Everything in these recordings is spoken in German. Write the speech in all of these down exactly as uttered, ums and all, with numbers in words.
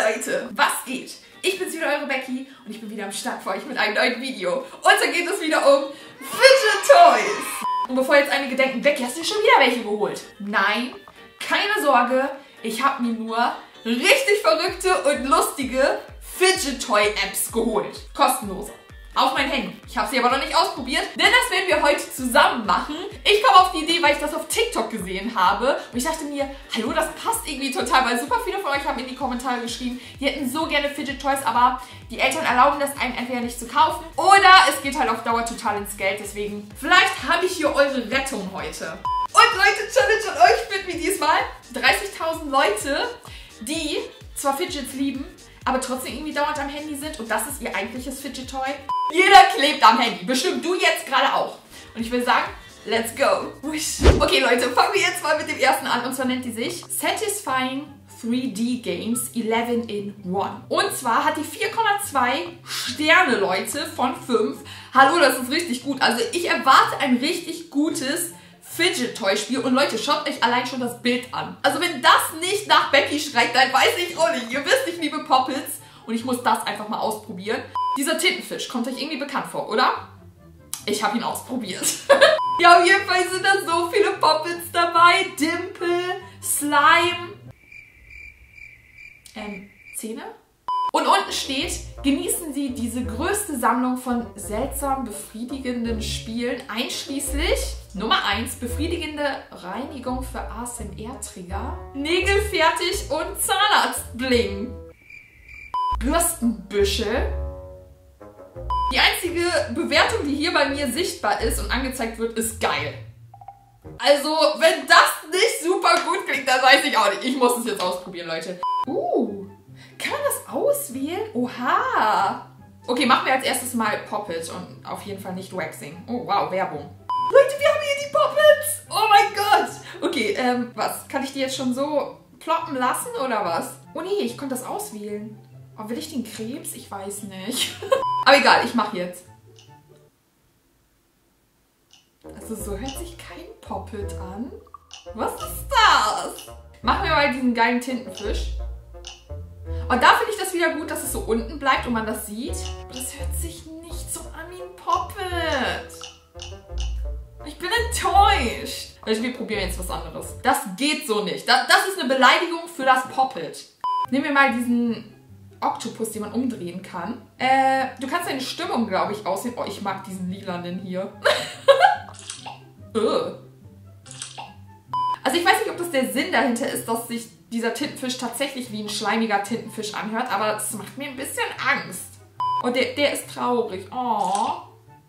Leute, was geht? Ich bin's wieder, eure Becky, und ich bin wieder am Start für euch mit einem neuen Video. Und da geht es wieder um Fidget Toys. Und bevor jetzt einige denken, Becky, hast du dir schon wieder welche geholt? Nein, keine Sorge, ich habe mir nur richtig verrückte und lustige Fidget Toy Apps geholt. Kostenlose. Auf mein Handy. Ich habe sie aber noch nicht ausprobiert, denn das werden wir heute zusammen machen. Ich komme auf die Idee, weil ich das auf TikTok gesehen habe. Und ich dachte mir, hallo, das passt irgendwie total, weil super viele von euch haben in die Kommentare geschrieben, die hätten so gerne Fidget Toys, aber die Eltern erlauben das einem entweder nicht zu kaufen oder es geht halt auf Dauer total ins Geld. Deswegen, vielleicht habe ich hier eure Rettung heute. Und Leute, Challenge an euch wird wie diesmal dreißigtausend Leute, die zwar Fidgets lieben, aber trotzdem irgendwie dauernd am Handy sind und das ist ihr eigentliches Fidget Toy. Jeder klebt am Handy. Bestimmt du jetzt gerade auch. Und ich will sagen, let's go. Okay Leute, fangen wir jetzt mal mit dem ersten an. Und zwar nennt die sich Satisfying drei D Games elf in eins. Und zwar hat die vier Komma zwei Sterne, Leute, von fünf. Hallo, das ist richtig gut. Also ich erwarte ein richtig gutes Fidget Toy Spiel. Und Leute, schaut euch allein schon das Bild an. Also wenn das nicht nach Becky schreit, dann weiß ich auch nicht. Ihr wisst, ich liebe Poppets. Und ich muss das einfach mal ausprobieren. Dieser Tintenfisch kommt euch irgendwie bekannt vor, oder? Ich habe ihn ausprobiert. Ja, auf jeden Fall sind da so viele Poppets dabei. Dimple, Slime, ähm, Zähne. Und unten steht, genießen Sie diese größte Sammlung von seltsam befriedigenden Spielen, einschließlich Nummer eins, befriedigende Reinigung für A S M R-Trigger, Nägelfertig und Zahnarztbling. Bürstenbüschel. Die einzige Bewertung, die hier bei mir sichtbar ist und angezeigt wird, ist geil. Also, wenn das nicht super gut klingt, dann weiß ich auch nicht. Ich muss es jetzt ausprobieren, Leute. Uh, kann man das auswählen? Oha. Okay, machen wir als erstes mal Poppet und auf jeden Fall nicht Waxing. Oh, wow, Werbung. Leute, wir haben hier die Poppets. Oh mein Gott. Okay, ähm, was? Kann ich die jetzt schon so ploppen lassen oder was? Oh nee, ich konnte das auswählen. Oh, will ich den Krebs? Ich weiß nicht. Aber egal, ich mache jetzt. Also so hört sich kein Poppet an. Was ist das? Machen wir mal diesen geilen Tintenfisch. Und da finde ich das wieder gut, dass es so unten bleibt und man das sieht. Aber das hört sich nicht so an wie ein Poppet. Ich bin enttäuscht. Also wir probieren jetzt was anderes. Das geht so nicht. Das, das ist eine Beleidigung für das Poppet. Nehmen wir mal diesen Oktopus, den man umdrehen kann. Äh, du kannst deine Stimmung, glaube ich, aussehen. Oh, ich mag diesen lilanen hier. Also ich weiß nicht, ob das der Sinn dahinter ist, dass sich dieser Tintenfisch tatsächlich wie ein schleimiger Tintenfisch anhört, aber das macht mir ein bisschen Angst. Und der, der ist traurig. Oh.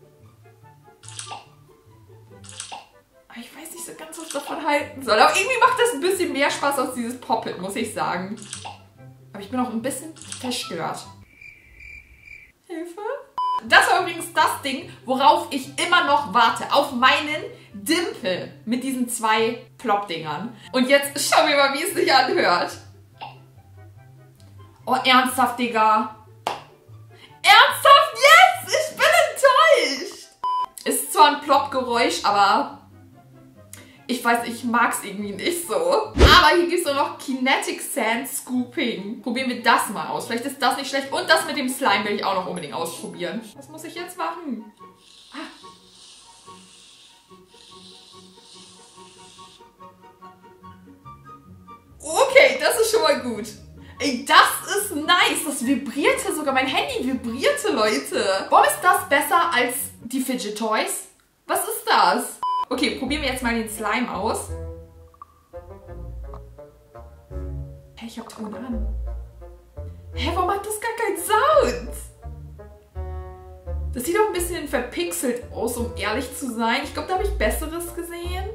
Ich weiß nicht so ganz, was ich davon halten soll. Aber irgendwie macht das ein bisschen mehr Spaß als dieses Poppet, muss ich sagen. Aber ich bin auch ein bisschen verstört. Hilfe? Das war übrigens das Ding, worauf ich immer noch warte. Auf meinen Dimple mit diesen zwei Plop-Dingern. Und jetzt schauen wir mal, wie es sich anhört. Oh, ernsthaft, Digga. Ernsthaft jetzt? Ich bin enttäuscht. Ist zwar ein Plop-Geräusch, aber ich weiß, ich mag es irgendwie nicht so. Aber hier gibt es auch noch Kinetic Sand Scooping. Probieren wir das mal aus. Vielleicht ist das nicht schlecht. Und das mit dem Slime will ich auch noch unbedingt ausprobieren. Was muss ich jetzt machen? Ah. Okay, das ist schon mal gut. Ey, das ist nice. Das vibrierte sogar. Mein Handy vibrierte, Leute. Warum ist das besser als die Fidget Toys? Was ist das? Okay, probieren wir jetzt mal den Slime aus. Hä, ich hab Ton an. Hä, warum macht das gar keinen Sound? Das sieht auch ein bisschen verpixelt aus, um ehrlich zu sein. Ich glaube, da habe ich Besseres gesehen.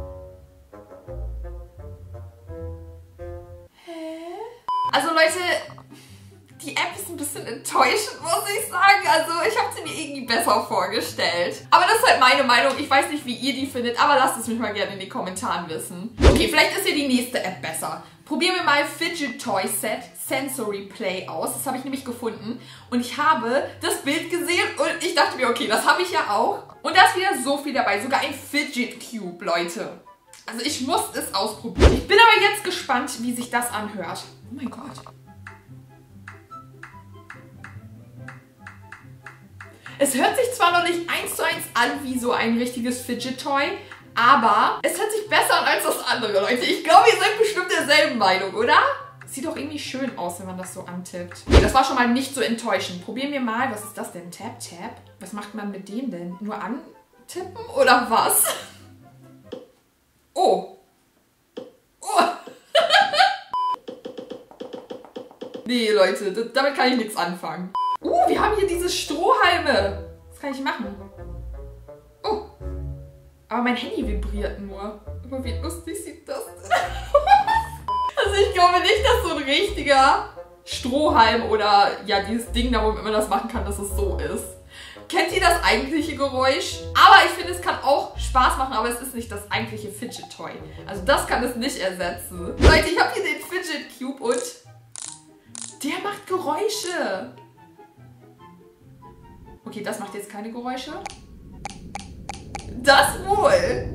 Hä? Also Leute, die App ist ein bisschen enttäuschend, muss ich sagen. Also ich habe sie mir irgendwie besser vorgestellt. Aber das ist halt meine Meinung. Ich weiß nicht, wie ihr die findet, aber lasst es mich mal gerne in die Kommentare wissen. Okay, vielleicht ist ja die nächste App besser. Probieren wir mal Fidget Toy Set Sensory Play aus. Das habe ich nämlich gefunden. Und ich habe das Bild gesehen und ich dachte mir, okay, das habe ich ja auch. Und da ist wieder so viel dabei. Sogar ein Fidget Cube, Leute. Also ich muss es ausprobieren. Ich bin aber jetzt gespannt, wie sich das anhört. Oh mein Gott. Es hört sich zwar noch nicht eins zu eins an wie so ein richtiges Fidget Toy, aber es hört sich besser an als das andere, Leute. Ich glaube, ihr seid bestimmt derselben Meinung, oder? Sieht doch irgendwie schön aus, wenn man das so antippt. Okay, das war schon mal nicht so enttäuschend. Probieren wir mal. Was ist das denn? Tap, Tap? Was macht man mit dem denn? Nur antippen oder was? Oh. Oh. Nee, Leute, das, damit kann ich nichts anfangen. Uh, wir haben hier diese Strohhalme. Was kann ich machen? Oh. Aber mein Handy vibriert nur. Aber wie lustig sieht das denn? Also ich glaube nicht, dass so ein richtiger Strohhalm oder ja dieses Ding da, womit man das machen kann, dass es so ist. Kennt ihr das eigentliche Geräusch? Aber ich finde, es kann auch Spaß machen, aber es ist nicht das eigentliche Fidget Toy. Also das kann es nicht ersetzen. Leute, ich habe hier den Fidget Cube und der macht Geräusche. Okay, das macht jetzt keine Geräusche. Das wohl.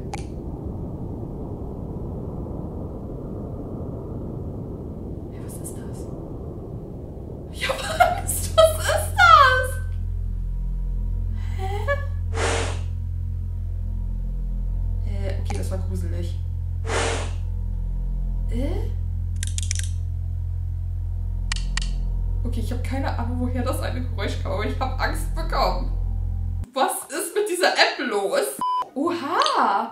Ich hab Angst. Was ist das? Hä? Äh, okay, das war gruselig. Äh? Okay, ich habe keine Ahnung, woher das eine Geräusch kam, aber ich habe Angst bekommen. Was ist mit dieser App los? Oha!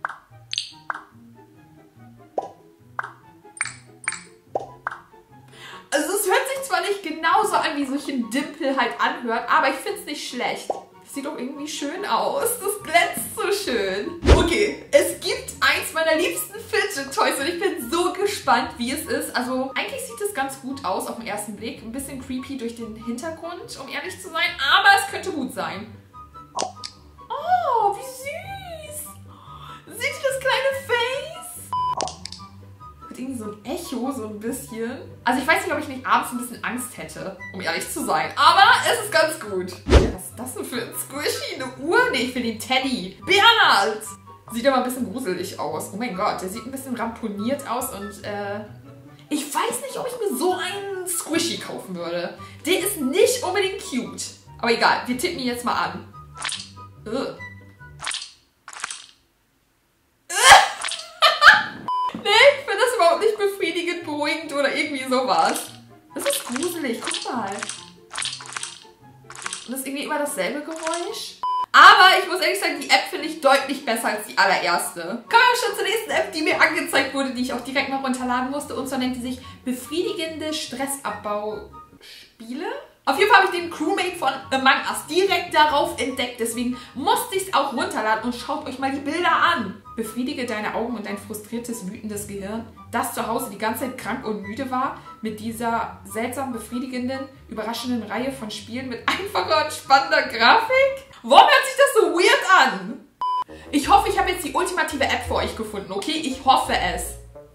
Also es hört sich zwar nicht genauso an, wie sich ein Dimpel halt anhört, aber ich finde es nicht schlecht. Das sieht doch irgendwie schön aus. Das glänzt so schön. Okay, es gibt eins meiner liebsten Fidget Toys und ich bin so gespannt, wie es ist. Also eigentlich sieht es ganz gut aus auf den ersten Blick. Ein bisschen creepy durch den Hintergrund, um ehrlich zu sein, aber es könnte gut sein. Oh, wie süß. Seht ihr das kleine Face? Hat irgendwie so ein Echo, so ein bisschen. Also ich weiß nicht, ob ich nicht abends ein bisschen Angst hätte, um ehrlich zu sein. Aber es ist ganz gut. Ja, was ist das denn für ein Squishy? Eine Uhr? Nee, ich will den Teddy. Bernhard! Sieht aber ein bisschen gruselig aus. Oh mein Gott, der sieht ein bisschen ramponiert aus und äh... ich weiß nicht, ob ich mir so einen Squishy kaufen würde. Der ist nicht unbedingt cute. Aber egal, wir tippen ihn jetzt mal an. Ugh. Nicht befriedigend, beruhigend oder irgendwie sowas. Das ist gruselig, guck mal. Und das ist irgendwie immer dasselbe Geräusch. Aber ich muss ehrlich sagen, die App finde ich deutlich besser als die allererste. Kommen wir schon zur nächsten App, die mir angezeigt wurde, die ich auch direkt mal runterladen musste. Und zwar nennt die sich befriedigende Stressabbauspiele. Auf jeden Fall habe ich den Crewmate von Among Us direkt darauf entdeckt. Deswegen musste ich es auch runterladen und schaut euch mal die Bilder an. Befriedige deine Augen und dein frustriertes, wütendes Gehirn, das zu Hause die ganze Zeit krank und müde war, mit dieser seltsam befriedigenden, überraschenden Reihe von Spielen mit einfacher und spannender Grafik. Warum hört sich das so weird an? Ich hoffe, ich habe jetzt die ultimative App für euch gefunden, okay? Ich hoffe es.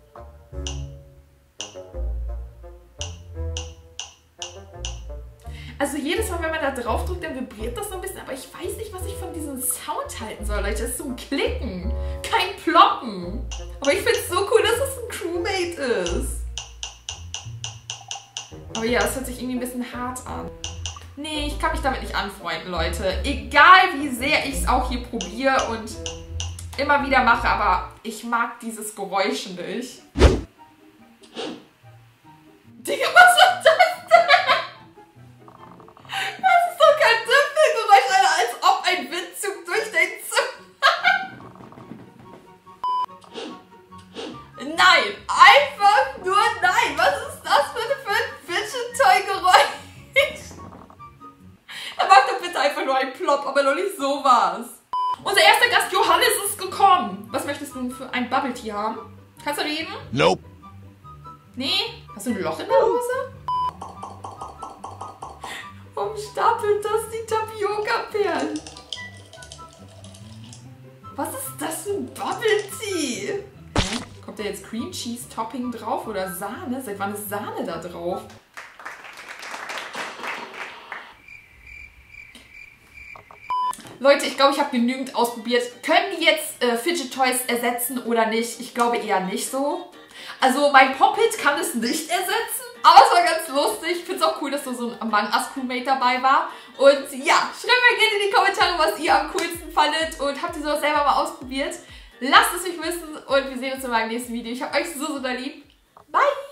Also jedes Mal, wenn man da drauf drückt, dann vibriert das so ein bisschen, aber ich weiß nicht, was ich von diesem Sound halten soll, Leute. Das ist so ein Klicken, kein Ploppen. Aber ich finde es so cool, dass es ein Crewmate ist. Aber ja, es hört sich irgendwie ein bisschen hart an. Nee, ich kann mich damit nicht anfreunden, Leute. Egal, wie sehr ich es auch hier probiere und immer wieder mache, aber ich mag dieses Geräusch nicht. Digga, was ist das? Nein, einfach nur nein. Was ist das für ein Fidget-Toy-Geräusch? Er macht doch bitte einfach nur einen Plop, aber noch nicht sowas. Unser erster Gast Johannes ist gekommen. Was möchtest du für ein Bubble Tea haben? Kannst du reden? Nope. Nee? Hast du ein Loch in der Hose? Warum stapelt das die Tapioca-Perlen? Was ist das für ein Bubble Tea? Kommt da jetzt Cream Cheese Topping drauf oder Sahne? Seit wann ist Sahne da drauf? Leute, ich glaube, ich habe genügend ausprobiert. Können die jetzt äh, Fidget Toys ersetzen oder nicht? Ich glaube eher nicht so. Also mein Pop-It kann es nicht ersetzen. Aber es war ganz lustig. Ich finde es auch cool, dass da so ein Among Us Crewmate dabei war. Und ja, schreibt mal gerne in die Kommentare, was ihr am coolsten fandet und habt ihr sowas selber mal ausprobiert. Lasst es mich wissen und wir sehen uns in meinem nächsten Video. Ich hab euch so, so lieb. Bye!